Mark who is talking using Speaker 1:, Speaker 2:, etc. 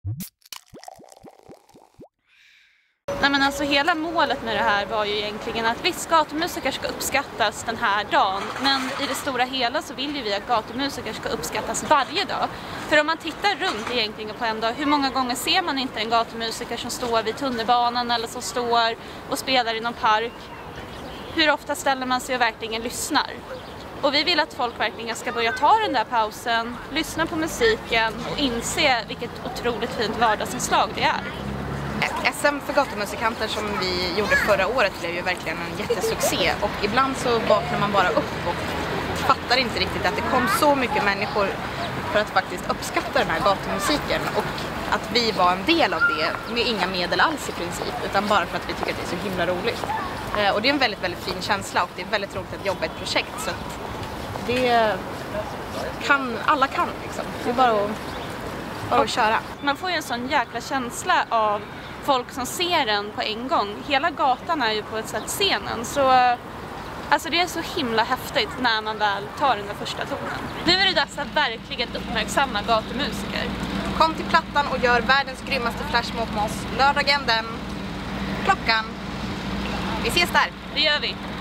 Speaker 1: Nej, men alltså hela målet med det här var ju egentligen att visst, gatumusiker ska uppskattas den här dagen, men i det stora hela så vill ju vi att gatumusiker ska uppskattas varje dag. För om man tittar runt egentligen på en dag, hur många gånger ser man inte en gatumusiker som står vid tunnelbanan eller som står och spelar i någon park? Hur ofta ställer man sig och verkligen lyssnar? Och vi vill att folk verkligen ska börja ta den där pausen, lyssna på musiken och inse vilket otroligt fint vardagsinslag det är.
Speaker 2: SM för gatumusikanter som vi gjorde förra året blev ju verkligen en jättesuccé, och ibland så vaknar man bara upp och fattar inte riktigt att det kom så mycket människor för att faktiskt uppskatta den här gatumusiken, och att vi var en del av det med inga medel alls i princip, utan bara för att vi tycker att det är så himla roligt. Och det är en väldigt, väldigt fin känsla, och det är väldigt roligt att jobba i ett projekt, så att det kan, alla kan liksom. Det är bara att köra.
Speaker 1: Man får ju en sån jäkla känsla av folk som ser den på en gång. Hela gatan är ju på ett sätt scenen, så alltså det är så himla häftigt när man väl tar den där första tonen. Nu är det dags att verkligen uppmärksamma gatumusiker.
Speaker 2: Kom till Plattan och gör världens grymmaste flashmob med oss lördagen den klockan. Vi ses där!
Speaker 1: Det gör vi!